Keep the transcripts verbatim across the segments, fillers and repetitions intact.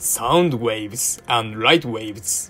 sound waves and light waves.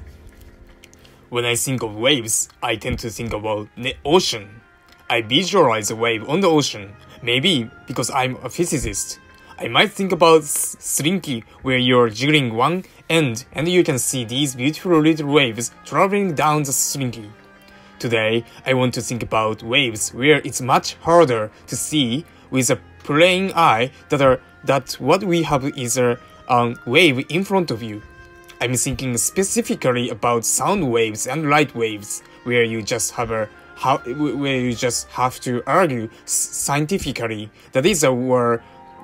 When I think of waves, I tend to think about the ocean. I visualize a wave on the ocean, maybe because I'm a physicist. I might think about Slinky, where you're jiggling one end and you can see these beautiful little waves traveling down the Slinky. Today, I want to think about waves where it's much harder to see with a plain eye that are that what we have is a um, wave in front of you. I'm thinking specifically about sound waves and light waves, where you just have a how where you just have to argue scientifically that is a word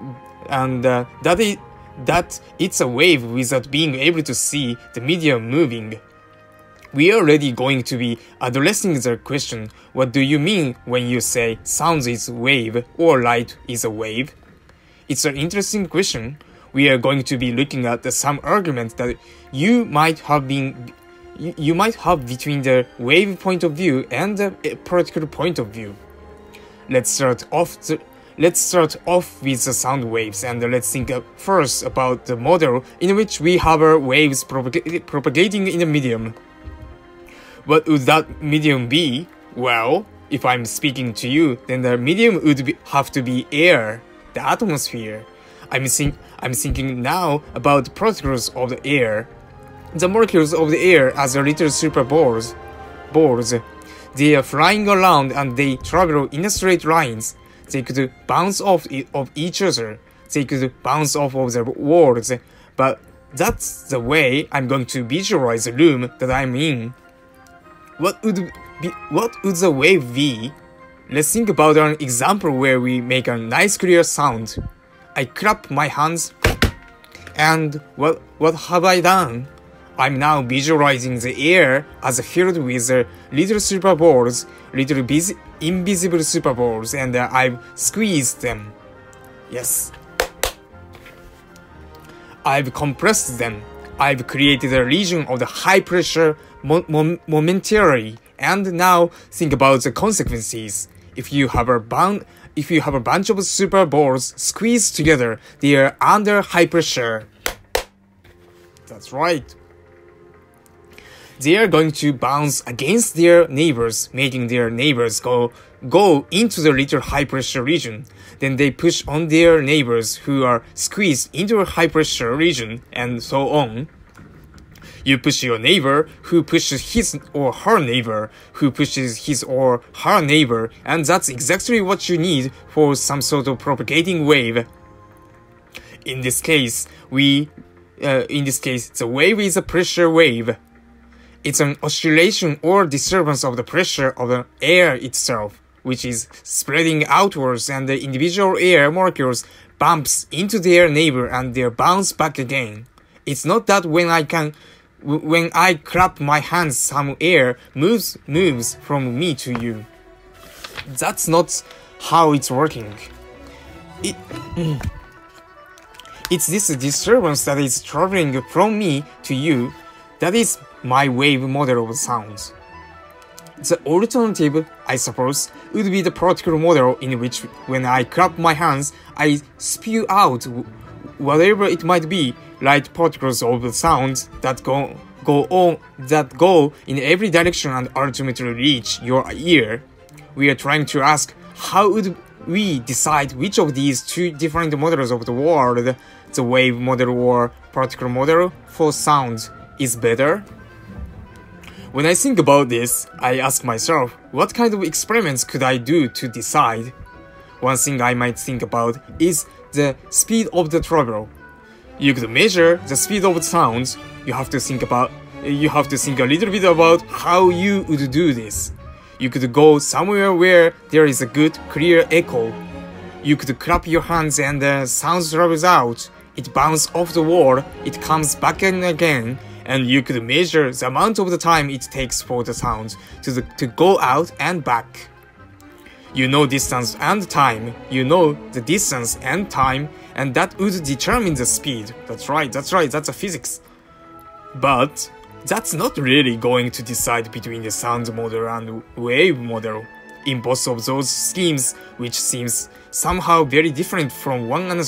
and uh, that is that it's a wave without being able to see the medium moving. We are already going to be addressing the question, what do you mean when you say sound is a wave or light is a wave? It's an interesting question. We are going to be looking at the, some arguments that you might have been you, you might have between the wave point of view and the practical point of view. Let's start off the, let's start off with the sound waves, and let's think first about the model in which we have our waves propag propagating in a medium. What would that medium be? Well, if I'm speaking to you, then the medium would be, have to be air, the atmosphere. I'm, think, I'm thinking now about the particles of the air. The molecules of the air as a little super balls. balls. They are flying around and they travel in straight lines. They could bounce off of each other. They could bounce off of the walls. But that's the way I'm going to visualize the room that I'm in. What would be, what would the wave be? Let's think about an example where we make a nice clear sound. I clap my hands, and what what have I done? I'm now visualizing the air as filled with uh, little super balls, little invisible super balls, and uh, I've squeezed them. Yes. I've compressed them. I've created a region of the high pressure mo mo momentarily, and now think about the consequences. If you have a bound, if you have a bunch of super balls squeezed together, they are under high pressure. That's right. They are going to bounce against their neighbors, making their neighbors go go into the little high pressure region. Then they push on their neighbors who are squeezed into a high pressure region, and so on. You push your neighbor, who pushes his or her neighbor, who pushes his or her neighbor, and that's exactly what you need for some sort of propagating wave. In this case, we, uh, in this case, the wave is a pressure wave. It's an oscillation or disturbance of the pressure of the air itself, which is spreading outwards, and the individual air molecules bumps into their neighbor and they bounce back again. It's not that when I can When I clap my hands, some air moves moves from me to you. That's not how it's working. It, it's this disturbance that is traveling from me to you. That is my wave model of sounds. The alternative, I suppose, would be the practical model in which when I clap my hands, I spew out whatever it might be, light particles of the sounds that go go on that go in every direction and ultimately reach your ear. We are trying to ask, how would we decide which of these two different models of the world, the wave model or particle model for sound, is better? When I think about this, I ask myself, what kind of experiments could I do to decide? One thing I might think about is the speed of the travel. You could measure the speed of the sounds. You have to think about you have to think a little bit about how you would do this. You could go somewhere where there is a good clear echo. You could clap your hands and the sound travels out. It bounces off the wall, it comes back in again, and you could measure the amount of the time it takes for the sound to, the, to go out and back. You know distance and time, you know the distance and time, and that would determine the speed. That's right, that's right, that's a physics. But that's not really going to decide between the sound model and wave model. In both of those schemes, which seems somehow very different from one another,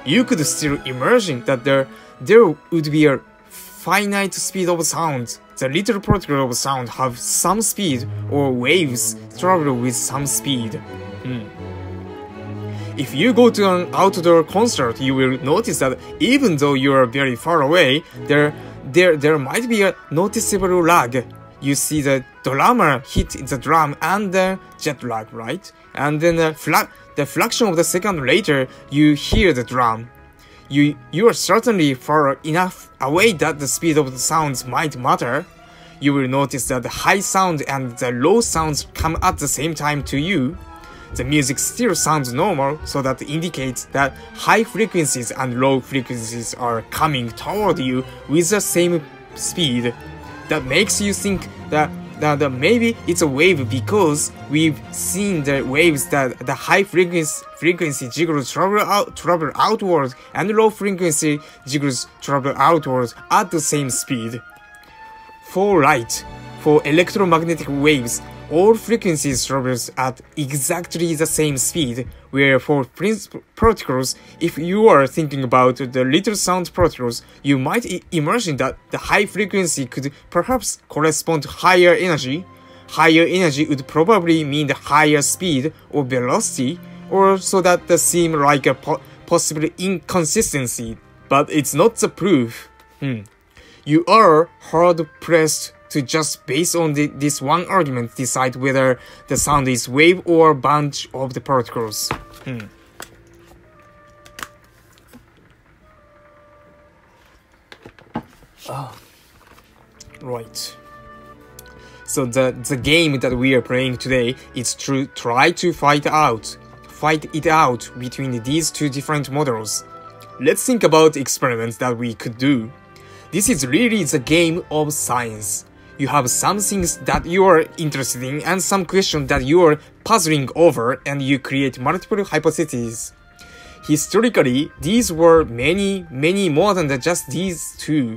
you could still imagine that there, there would be a finite speed of sound. The little particle of sound have some speed, or waves travel with some speed. Hmm. If you go to an outdoor concert, you will notice that even though you are very far away, there, there, there might be a noticeable lag. You see the drummer hit the drum and the jet lag, right? And then the, fla the fraction of the second later, you hear the drum. You, you are certainly far enough away that the speed of the sounds might matter. You will notice that the high sound and the low sounds come at the same time to you. The music still sounds normal, so that indicates that high frequencies and low frequencies are coming toward you with the same speed. That makes you think that, that, that maybe it's a wave because we've seen the waves that the high frequency, frequency jiggles travel, out, travel outward and low frequency jiggles travel outward at the same speed. For light, for electromagnetic waves, all frequencies travels at exactly the same speed, where for particles, if you are thinking about the little sound particles, you might imagine that the high frequency could perhaps correspond to higher energy. Higher energy would probably mean the higher speed or velocity, or so that they seem like a po possible inconsistency, but it's not the proof. Hmm. You are hard-pressed to just based on the, this one argument decide whether the sound is wave or bunch of the particles. Hmm. Oh. Right. So the, the game that we are playing today is to try to fight out, fight it out between these two different models. Let's think about experiments that we could do. This is really the game of science. You have some things that you are interested in and some questions that you are puzzling over, and you create multiple hypotheses. Historically, these were many, many more than just these two.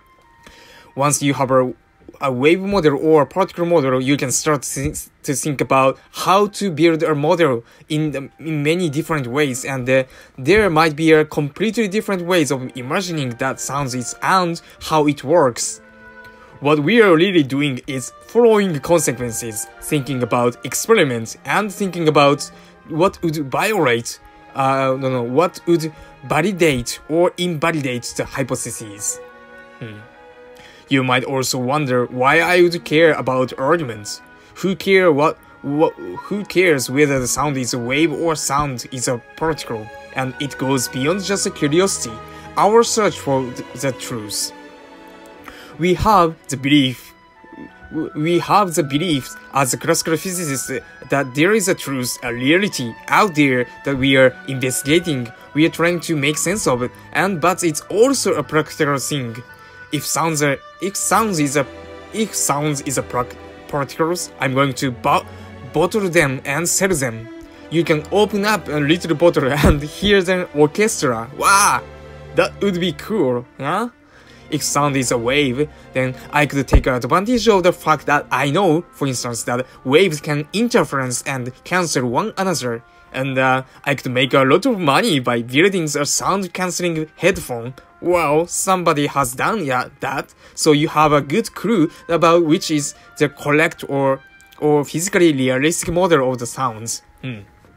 Once you have a, a wave model or a particle model, you can start to, to think about how to build a model in, the, in many different ways, and uh, there might be a completely different ways of imagining that sounds is and how it works. What we are really doing is following consequences, thinking about experiments, and thinking about what would violate, uh, no, no, what would validate or invalidate the hypotheses. Hmm. You might also wonder why I would care about arguments. Who care what, what? Who cares whether the sound is a wave or sound is a particle? And it goes beyond just a curiosity, our search for the truth. We have the belief, we have the belief as a classical physicists that there is a truth, a reality out there that we are investigating, we are trying to make sense of it, and but it's also a practical thing. If sounds are, if sounds is a, if sounds is a particles, I'm going to bo bottle them and sell them. You can open up a little bottle and hear the orchestra. Wow, that would be cool, huh? If sound is a wave, then I could take advantage of the fact that I know, for instance, that waves can interference and cancel one another, and uh, I could make a lot of money by building a sound-canceling headphone. Well, somebody has done yeah, that, so you have a good clue about which is the correct or, or physically realistic model of the sounds. Hmm.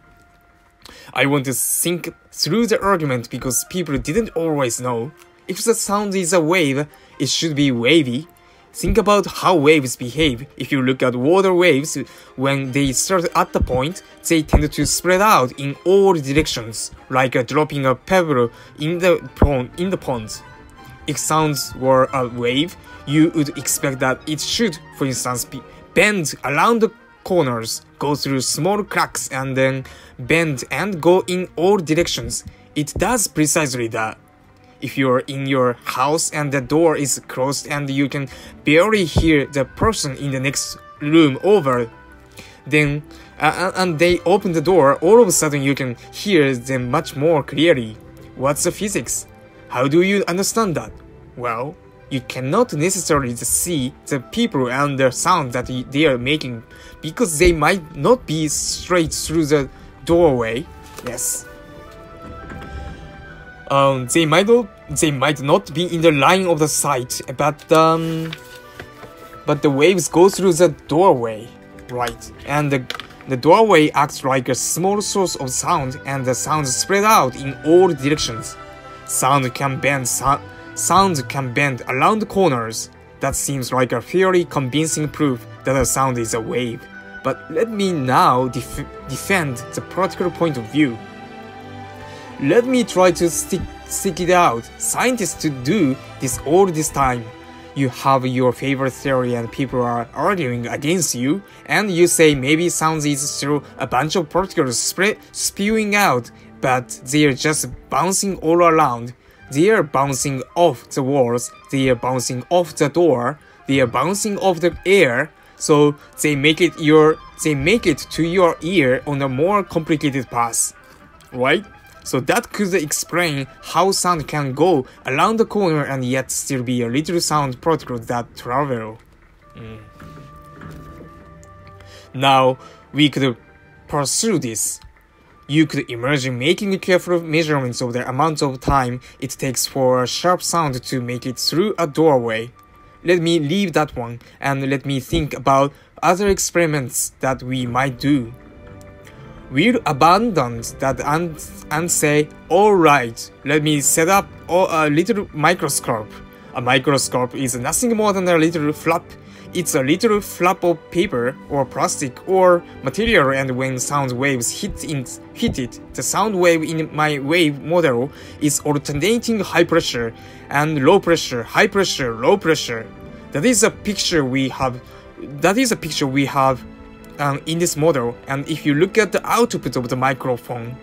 I want to think through the argument because people didn't always know. If the sound is a wave, it should be wavy. Think about how waves behave. If you look at water waves, when they start at the point, they tend to spread out in all directions, like uh, dropping a pebble in the pond. In the pond. If sounds were a wave, you would expect that it should, for instance, be bend around the corners, go through small cracks, and then bend and go in all directions. It does precisely that. If you're in your house and the door is closed and you can barely hear the person in the next room over, then uh, and they open the door, all of a sudden you can hear them much more clearly. What's the physics? How do you understand that? Well, you cannot necessarily see the people and the sound that they are making because they might not be straight through the doorway. Yes. um, they might not, they might not be in the line of the sight, but um, but the waves go through the doorway, right? And the the doorway acts like a small source of sound, and the sound spread out in all directions. Sound can bend. So sound can bend around corners. That seems like a fairly convincing proof that a sound is a wave. But let me now def defend the practical point of view. Let me try to stick, stick it out. Scientists to do this all this time. You have your favorite theory and people are arguing against you, and you say maybe sound is through a bunch of particles spread, spewing out, but they are just bouncing all around. They are bouncing off the walls, they are bouncing off the door, they are bouncing off the air, so they make it your they make it to your ear on a more complicated path, right? So that could explain how sound can go around the corner and yet still be a little sound particle that travel. Mm. Now we could pursue this. You could imagine making careful measurements of the amount of time it takes for a sharp sound to make it through a doorway. Let me leave that one and let me think about other experiments that we might do. We'll abandon that and, and say, alright, let me set up a little microscope. A microscope is nothing more than a little flap. It's a little flap of paper or plastic or material, and when sound waves hit, in, hit it, the sound wave in my wave model is alternating high pressure and low pressure, high pressure, low pressure. That is a picture we have. That is a picture we have um, in this model. And if you look at the output of the microphone,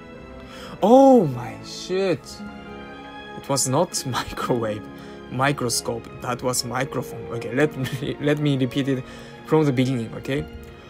oh my shit! It was not microwave. Microscope, that was microphone. Okay, let me let me repeat it from the beginning. Okay,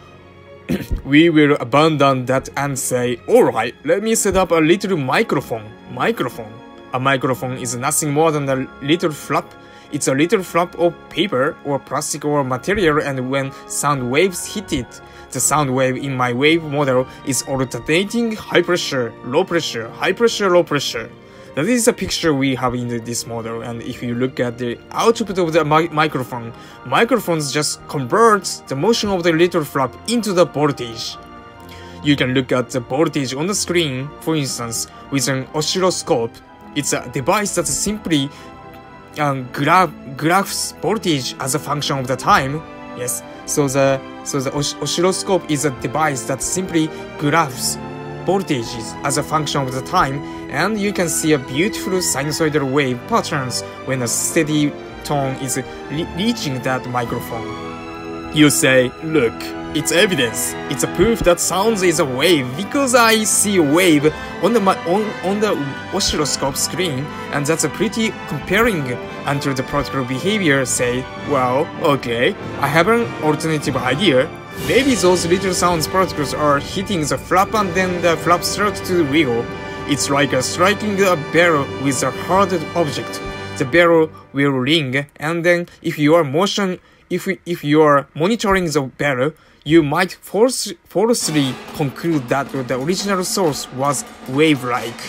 we will abandon that and say, alright, let me set up a little microphone. Microphone. A microphone is nothing more than a little flap. It's a little flap of paper or plastic or material, and when sound waves hit it, the sound wave in my wave model is alternating high pressure, low pressure, high pressure, low pressure. That is a picture we have in the, this model, and if you look at the output of the mi microphone, microphones just convert the motion of the little flap into the voltage. You can look at the voltage on the screen, for instance, with an oscilloscope. It's a device that simply um, gra graphs voltage as a function of the time. Yes, so the so the os oscilloscope is a device that simply graphs voltages as a function of the time, and you can see a beautiful sinusoidal wave patterns when a steady tone is re reaching that microphone. You say, look, it's evidence. It's a proof that sound is a wave because I see a wave on the on, on the oscilloscope screen, and that's a pretty comparing until the particle behavior say, well, okay, I have an alternative idea. Maybe those little sound particles are hitting the flap and then the flap starts to wiggle. It's like a striking a barrel with a hard object. The barrel will ring, and then if you are motion, if if you are monitoring the barrel, you might force, falsely conclude that the original source was wave-like.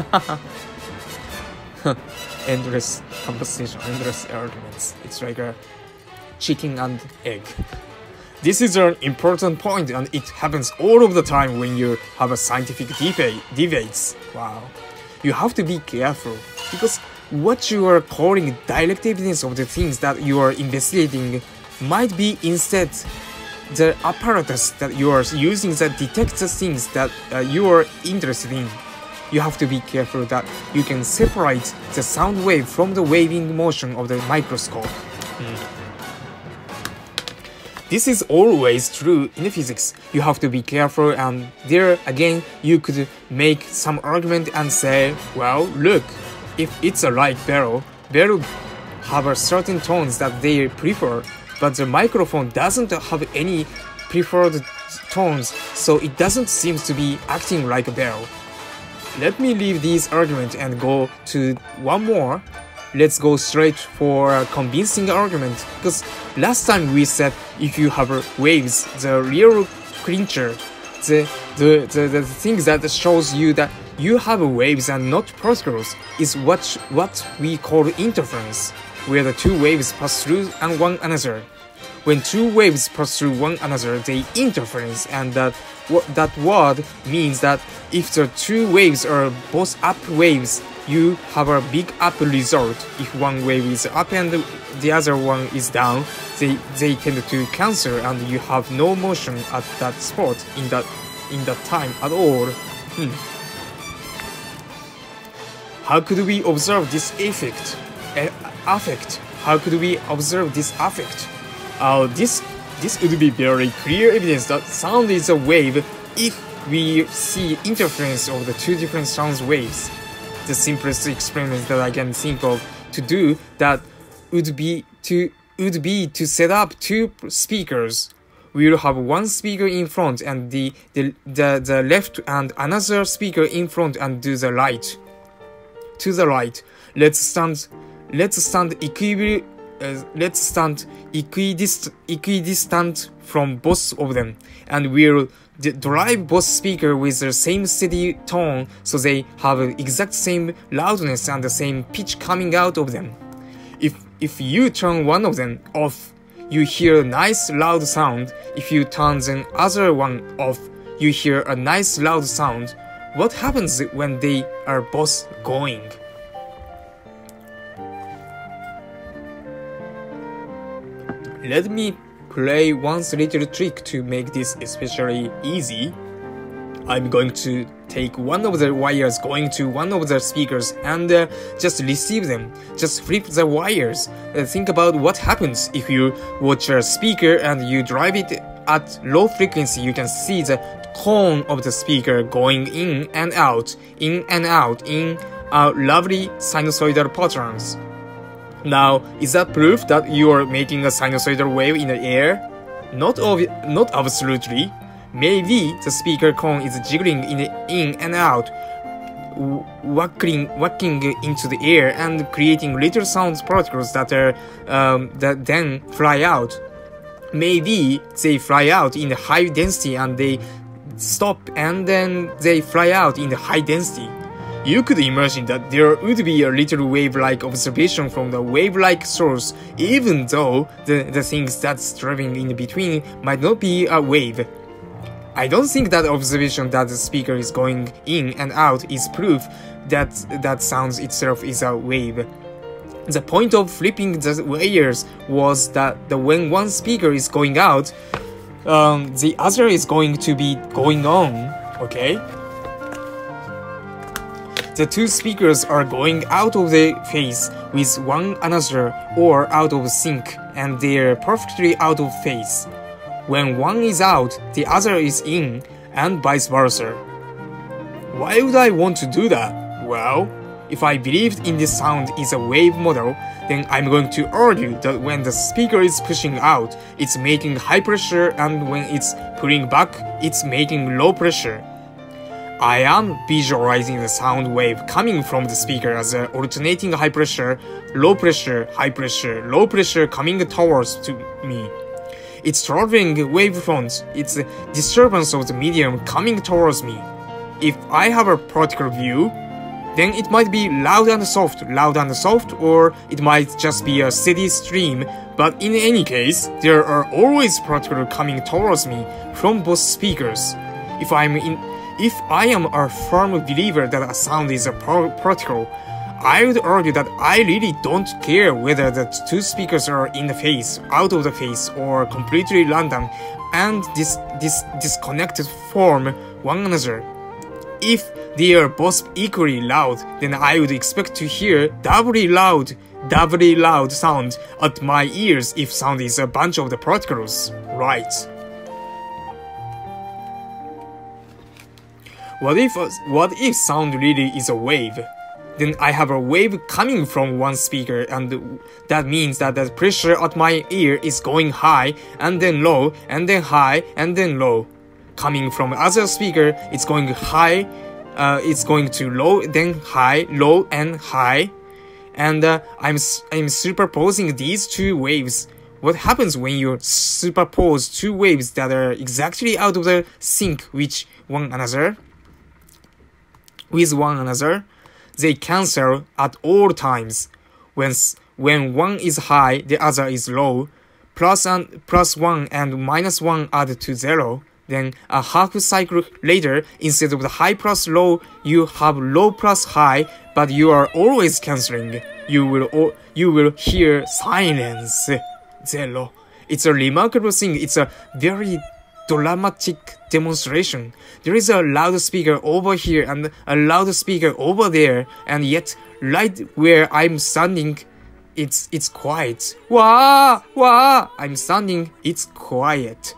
Endless conversation, endless arguments. It's like a chicken and egg. This is an important point, and it happens all of the time when you have a scientific debate, debates. Wow. You have to be careful, because what you are calling direct evidence of the things that you are investigating might be instead the apparatus that you are using that detects the things that uh, you are interested in. You have to be careful that you can separate the sound wave from the waving motion of the microscope. Mm. This is always true in physics. You have to be careful, and there again you could make some argument and say, well, look, if it's a light barrel, barrel have a certain tones that they prefer, but the microphone doesn't have any preferred tones, so it doesn't seem to be acting like a barrel. Let me leave these arguments and go to one more. Let's go straight for a convincing argument, because last time we said if you have waves, the real creature, the the, the, the thing that shows you that you have waves and not particles is what what we call interference, where the two waves pass through and one another. When two waves pass through one another, they interference, and that that word means that if the two waves are both up waves, you have a big up result. If one wave is up and the other one is down, they they tend to cancel, and you have no motion at that spot in that in that time at all. Hmm. How could we observe this effect? Uh, affect? How could we observe this affect? Uh, this this would be very clear evidence that sound is a wave if we see interference of the two different sound waves. The simplest experiment that I can think of to do that would be to would be to set up two speakers. We will have one speaker in front and the the, the, the left, and another speaker in front and do the right. To the right, let's stand let's stand equibri uh, let's stand equidist equidistant from both of them, and we'll drive both speakers with the same steady tone so they have the exact same loudness and the same pitch coming out of them. If if you turn one of them off, you hear a nice loud sound. If you turn the other one off, you hear a nice loud sound. What happens when they are both going? Let me play one little trick to make this especially easy. I'm going to take one of the wires going to one of the speakers and uh, just receive them. Just flip the wires. Uh, think about what happens if you watch a speaker and you drive it at low frequency. You can see the cone of the speaker going in and out, in and out, in uh, lovely sinusoidal patterns. Now, is that proof that you are making a sinusoidal wave in the air? Not ob- not absolutely. Maybe the speaker cone is jiggling in, the, in and out, whacking, whacking into the air and creating little sound particles that are um, that then fly out. Maybe they fly out in the high density and they stop and then they fly out in the high density. You could imagine that there would be a little wave-like observation from the wave-like source, even though the, the things that's traveling in between might not be a wave. I don't think that observation that the speaker is going in and out is proof that that sound itself is a wave. The point of flipping the wires was that the, when one speaker is going out, um, the other is going to be going on, okay? The two speakers are going out of the phase with one another or out of sync, and they're perfectly out of phase. When one is out, the other is in, and vice versa. Why would I want to do that? Well, if I believed in this sound is a wave model, then I'm going to argue that when the speaker is pushing out, it's making high pressure, and when it's pulling back, it's making low pressure. I am visualizing the sound wave coming from the speaker as an alternating high pressure, low pressure, high pressure, low pressure coming towards to me. It's traveling wavefront, it's a disturbance of the medium coming towards me. If I have a particle view, then it might be loud and soft, loud and soft, or it might just be a steady stream, but in any case, there are always particles coming towards me from both speakers. If I'm in If I am a firm believer that a sound is a particle, I would argue that I really don't care whether the two speakers are in the phase, out of the phase, or completely random, and this, this disconnected form one another. If they are both equally loud, then I would expect to hear doubly loud, doubly loud sound at my ears if sound is a bunch of the particles, right? What if, what if sound really is a wave? Then I have a wave coming from one speaker, and that means that the pressure at my ear is going high, and then low, and then high, and then low. Coming from other speaker, it's going high, uh, it's going to low, then high, low, and high. And uh, I'm, I'm superposing these two waves. What happens when you superpose two waves that are exactly out of the sync with one another? with one another. They cancel at all times. When, when one is high, the other is low. Plus, and, plus one and minus one add to zero. Then a half cycle later, instead of the high plus low, you have low plus high, but you are always cancelling. You will you will hear silence. Zero. It's a remarkable thing. It's a very dramatic demonstration. There is a loudspeaker over here and a loudspeaker over there, and yet right where I'm standing, it's it's quiet. Wah wah! I'm standing. It's quiet.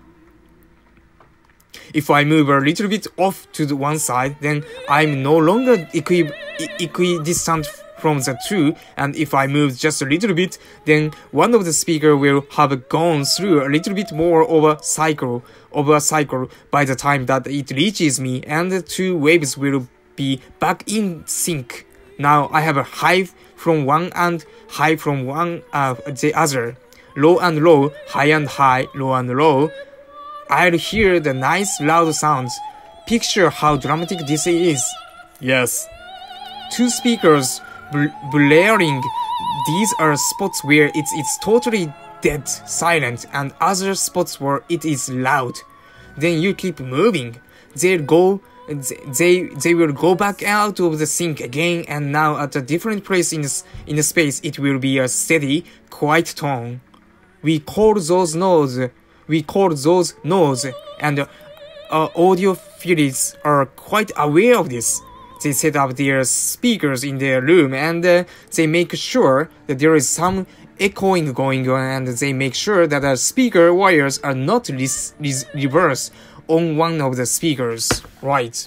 If I move a little bit off to the one side, then I'm no longer equi equidistant from the two, and if I move just a little bit, then one of the speakers will have gone through a little bit more of a cycle, of a cycle by the time that it reaches me, and the two waves will be back in sync. Now I have a high from one and high from one uh, the other, low and low, high and high, low and low. I'll hear the nice loud sounds. Picture how dramatic this is. Yes. Two speakers bl blaring. These are spots where it's, it's totally dead silent, and other spots where it is loud. Then you keep moving. They'll go, they, they will go back out of the sync again, and now at a different place in the, in the space it will be a steady, quiet tone. We call those nodes We call those nodes, and uh, audiophiles are quite aware of this. They set up their speakers in their room, and uh, they make sure that there is some echoing going on, and they make sure that the speaker wires are not reversed on one of the speakers. Right.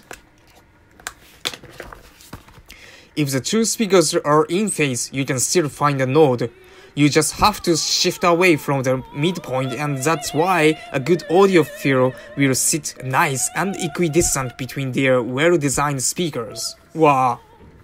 If the two speakers are in phase, you can still find a node. You just have to shift away from the midpoint, and that's why a good audiophile will sit nice and equidistant between their well-designed speakers. Wow.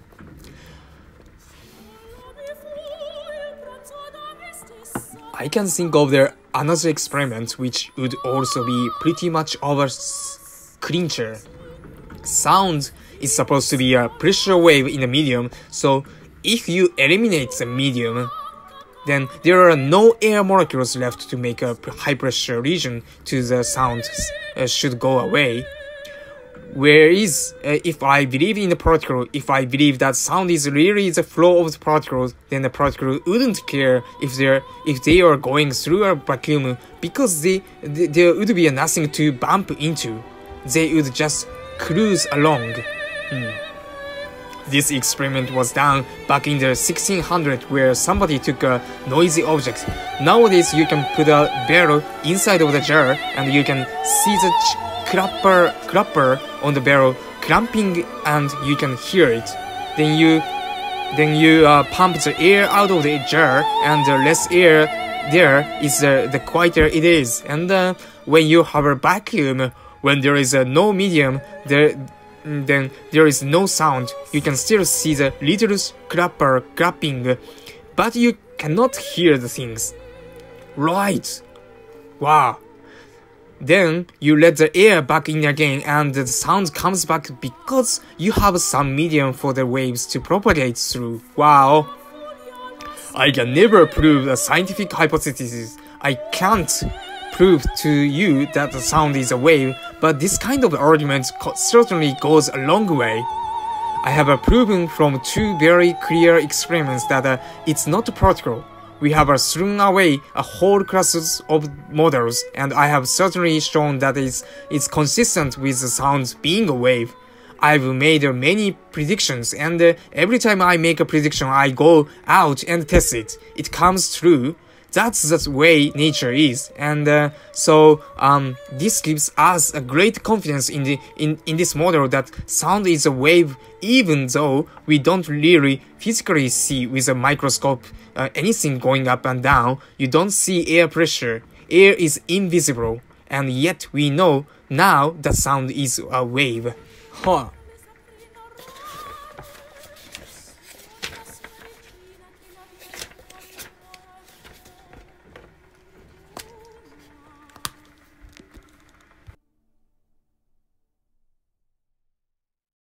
I can think of there another experiment which would also be pretty much of a clincher. Sound is supposed to be a pressure wave in the medium, so if you eliminate the medium, then there are no air molecules left to make a high pressure region to the sound uh, should go away. Whereas, uh, if I believe in the particle, if I believe that sound is really the flow of the particles, then the particle wouldn't care if they're if they are going through a vacuum, because they, they there would be nothing to bump into. They would just cruise along. Hmm. This experiment was done back in the sixteen hundreds, where somebody took a noisy object. Nowadays, you can put a barrel inside of the jar, and you can see the clapper, clapper on the barrel clamping, and you can hear it. Then you, then you uh, pump the air out of the jar, and the less air there is, uh, the quieter it is. And uh, when you have a vacuum, when there is uh, no medium, there. then there is no sound. You can still see the little clapper clapping, but you cannot hear the things. Right. Wow. Then you let the air back in again, and the sound comes back because you have some medium for the waves to propagate through. Wow. I can never prove a scientific hypothesis. I can't prove to you that the sound is a wave, but this kind of argument certainly goes a long way. I have uh, proven from two very clear experiments that uh, it's not a particle. We have uh, thrown away a whole classes of models, and I have certainly shown that it's, it's consistent with the sound being a wave. I've made uh, many predictions, and uh, every time I make a prediction, I go out and test it. It comes true. That's the way nature is, and uh, so um, this gives us a great confidence in the in, in this model that sound is a wave, even though we don't really physically see with a microscope uh, anything going up and down. You don't see air pressure. Air is invisible, and yet we know now that sound is a wave. Huh.